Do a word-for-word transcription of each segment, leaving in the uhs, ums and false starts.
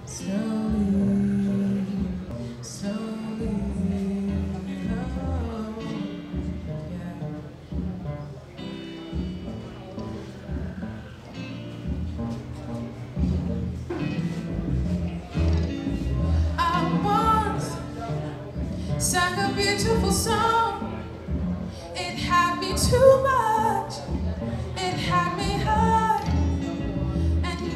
Slowly, slowly, oh, yeah. I once sang a beautiful song. It had me too much. It had me high. And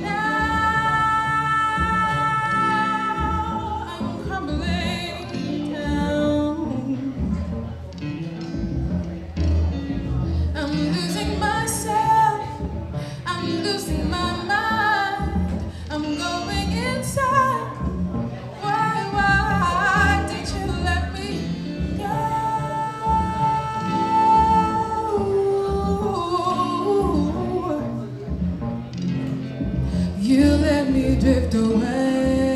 now I'm crumbling down. I'm losing myself. I'm losing my mind. I'm going inside. Why, why did you let me go? You let me drift away.